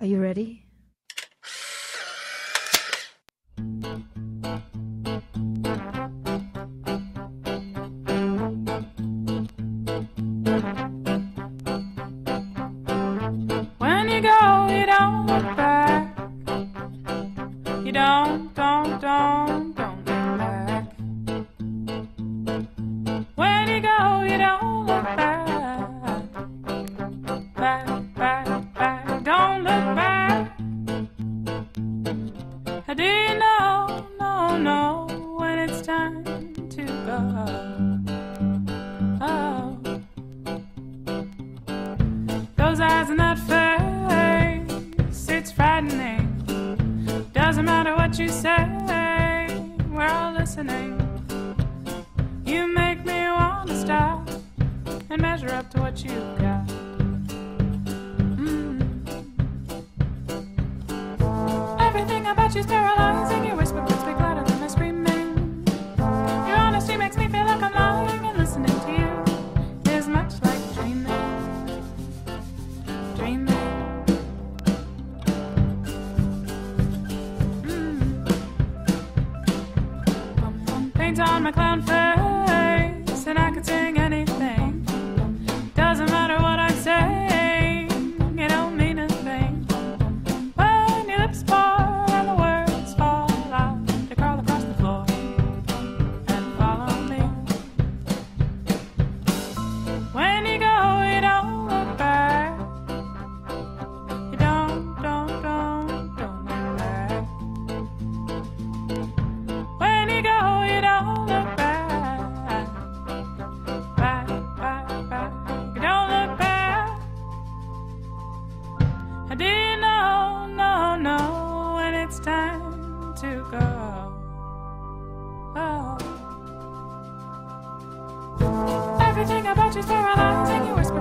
Are you ready? When you go, you don't look back. You don't look back. When you go, you don't look back. Back, don't look back. Do you know when it's time to go? Oh, those eyes and that face, it's frightening. Doesn't matter what you say, we're all listening. You make me want to stop and measure up to what you've got. Everything about you's paralyzing. Your whisper could speak louder than my screaming. Your honesty makes me feel like I'm lying, and listening to you is much like dreaming. Paint on my clown face, and I could sing anything. Doesn't matter what I say, it don't mean a thing. When your lips pour and the words fall out, they crawl across the floor and follow me. When you go, you don't look back. You don't look back. When you go, you don't look back. Back. You don't look back. Do you know when it's time to go? Oh. Everything about you's paralyzing. You whisper